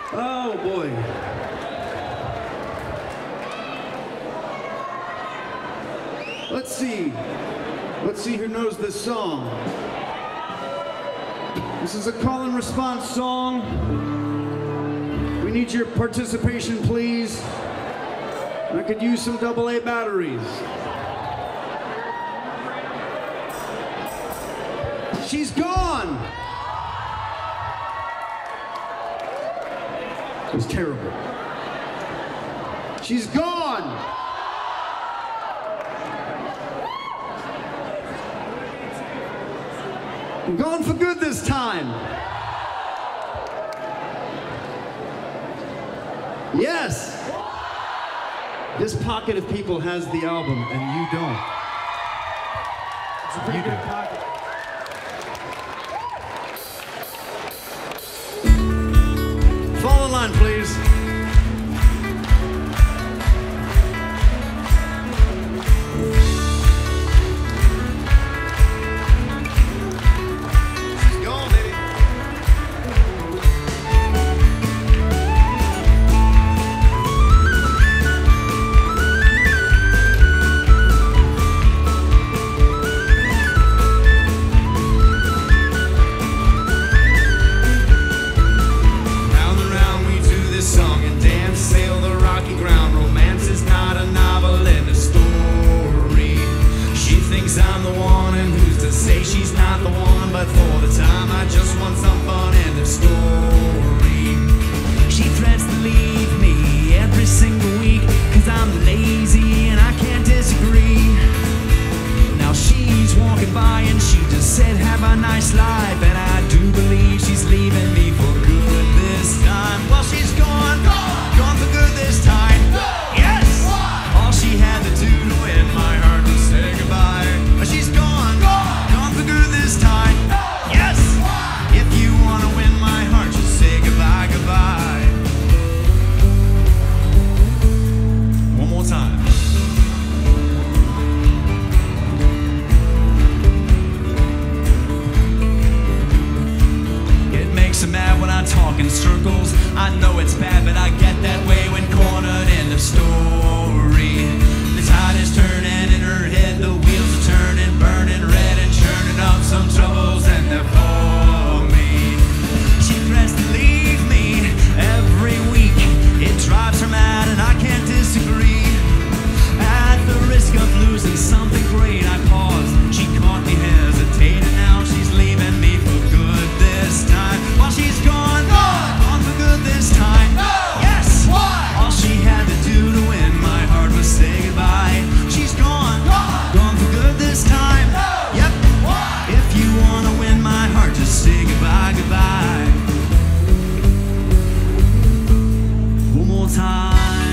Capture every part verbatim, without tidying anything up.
Oh boy. Let's see. Let's see who knows this song. This is a call and response song. We need your participation, please. I could use some double A batteries. She's gone. It was terrible. She's gone. I'm gone for good this time. Yes. This pocket of people has the album, and you don't. It's a pretty You good do. pocket. Fall in line, please. She's gone, baby. I'm the one, and who's to say she's not the one? But for the time, I just want some fun in the story. She threats to leave me every single week, cause I'm lazy and I can't disagree. Now she's walking by and she just said, have a nice life, and I do believe she's leaving me for good this time. Well, she's gone, gone for good this time. Yes! All she had to do to win my heart was say goodbye. She's gone, gone for good this time. Yes! If you want to win my heart, just say goodbye, goodbye. One more time. It makes her mad when I talk in circles. I know it's bad, but I get that way when cornered in the story. The tide is turning in her head, the wheels are turning, burning red and churning up some troubles, and they're for me. She threats to leave me every week. It drives her mad and I can't disagree. At the risk of losing something great, I paused. She caught me hesitating. Now she's leaving me for good this time. While she's gone, gone for good this time. Yes! All she had to do to win my heart was say goodbye. She's gone, gone for good this time. Yep. If you wanna win my heart, just say goodbye, goodbye. One more time.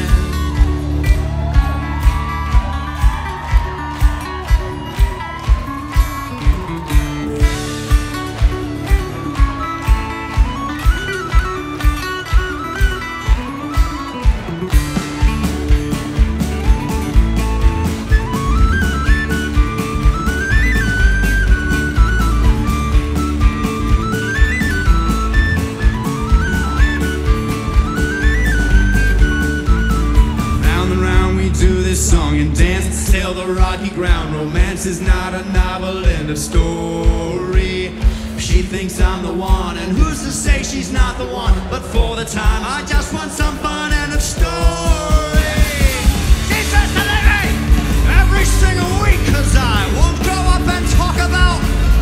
Song and dance, sail the rocky ground. Romance is not a novel and a story. She thinks I'm the one, and who's to say she's not the one? But for the time, I just want some fun and a story. She says to leave me every single week, cause I won't grow up and talk about.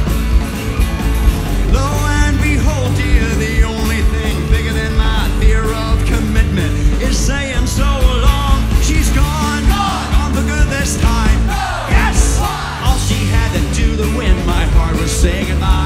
Lo and behold, dear, the only thing bigger than my fear of commitment is saying so long. She's gone, gone for good this time. Yes! All she had to do to win my heart was say goodbye.